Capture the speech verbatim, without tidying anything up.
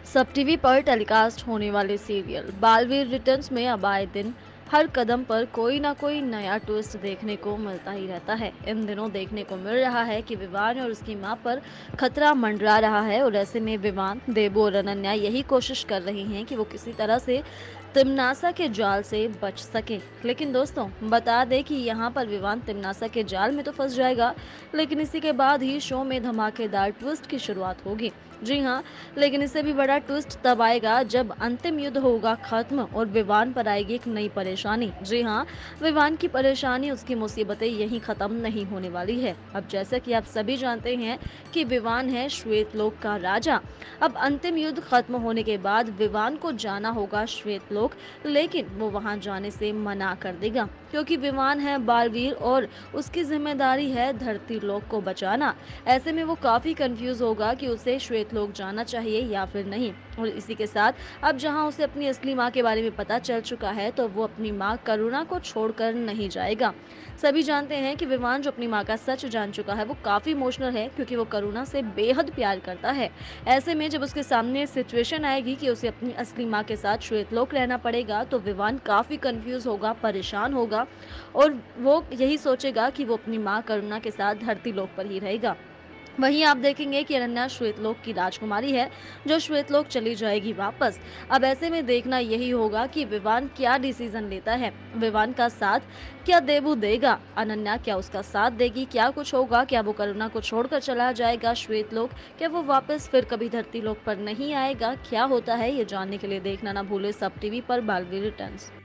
सब टीवी पर टेलीकास्ट होने वाले सीरियल बालवीर रिटर्न्स में अब आए दिन हर कदम पर कोई ना कोई नया ट्विस्ट देखने को मिलता ही रहता है। इन दिनों देखने को मिल रहा है कि विवान और उसकी मां पर खतरा मंडरा रहा है और ऐसे में विवान, देबू और अनन्या यही कोशिश कर रही हैं कि वो किसी तरह से तिमनासा के जाल से बच सके। लेकिन दोस्तों, बता दें कि यहाँ पर विवान तिमनासा के जाल में तो फंस जाएगा, लेकिन इसी के बाद ही शो में धमाकेदार ट्विस्ट की शुरुआत होगी। जी हाँ, लेकिन इससे भी बड़ा ट्विस्ट तब आएगा जब अंतिम युद्ध होगा खत्म और विवान पर आएगी एक नई परेशानी। जी हाँ, विवान की परेशानी, उसकी मुसीबतें यहीं खत्म नहीं होने वाली है। अब जैसा कि आप सभी जानते हैं कि विवान है श्वेत लोक का राजा। अब अंतिम युद्ध खत्म होने के बाद विवान को जाना होगा श्वेत लोक, लेकिन वो वहां जाने से मना कर देगा क्योंकि विवान है बालवीर और उसकी जिम्मेदारी है धरती लोक को बचाना। ऐसे में वो काफी कंफ्यूज होगा कि उसे श्वेत लोक जाना चाहिए या फिर नहीं। और इसी के साथ अब जहां उसे अपनी असली माँ के बारे में पता चल चुका है, तो वो अपनी माँ करुणा को छोड़कर नहीं जाएगा। सभी जानते हैं कि विवान जो अपनी माँ का सच जान चुका है, वो काफी इमोशनल है क्योंकि वो करुणा से बेहद प्यार करता है। ऐसे में जब उसके सामने सिचुएशन आएगी कि उसे अपनी असली माँ के साथ श्वेतलोक रहना पड़ेगा, तो विवान काफी कंफ्यूज होगा, परेशान होगा और वो यही सोचेगा कि वो अपनी माँ करुणा के साथ धरती लोक पर ही रहेगा। वहीं आप देखेंगे कि अनन्या श्वेतलोक की राजकुमारी है, जो श्वेतलोक चली जाएगी वापस। अब ऐसे में देखना यही होगा कि विवान क्या डिसीजन लेता है। विवान का साथ क्या देबू देगा? अनन्या क्या उसका साथ देगी? क्या कुछ होगा? क्या वो करुणा को छोड़कर चला जाएगा श्वेतलोक? क्या वो वापस फिर कभी धरती लोक पर नहीं आएगा? क्या होता है, ये जानने के लिए देखना ना भूले सब टीवी पर बालवीर रिटर्न्स।